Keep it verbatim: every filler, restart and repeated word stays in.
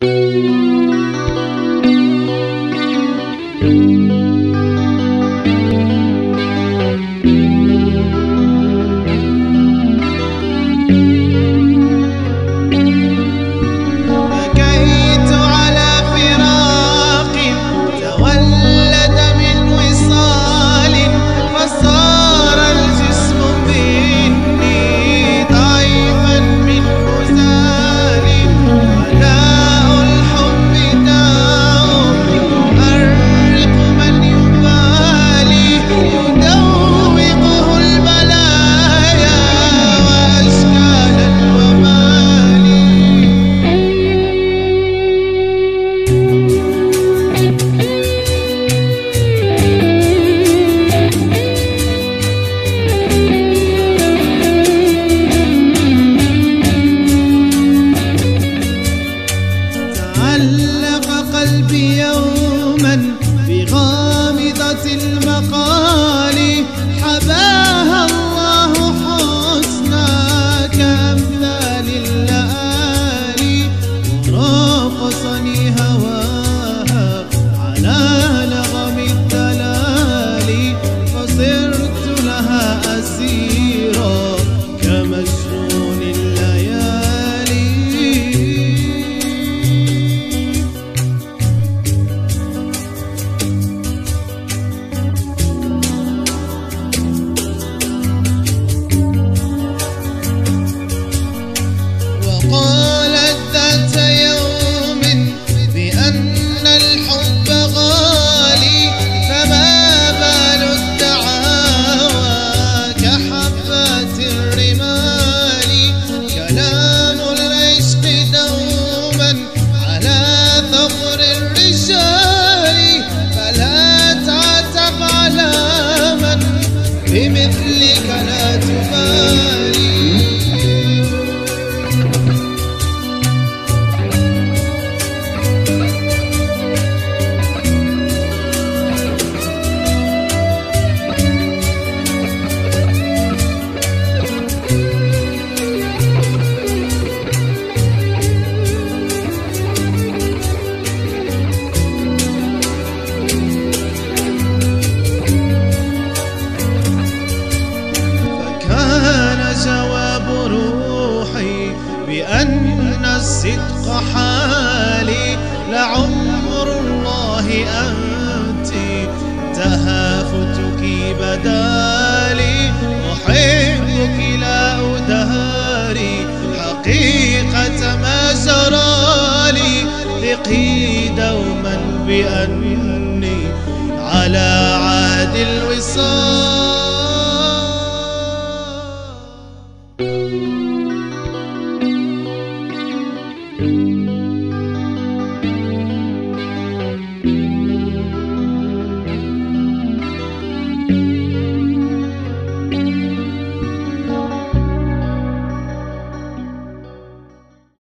قلبي يوما بغامضة المقال حباها الله حسنا كأمثال اللآلي ورافصني هواها على نغم الدلال فصرت لها أسيرا كمجنون الليالي. وقالت ذات يوم بأن الحب غالي فما بال الدعاوى كحبات الرمال كلام العشق دوما على ثغر الرجال فلا تعتب على من بمثلك لا تبالي. جواب روحي بأن الصدق حالي لعمر الله أنت تهافتك بدالي أحبك لا أداري حقيقة ما جرالي ثقي دوما بأني على عهد الوصال. Thank you.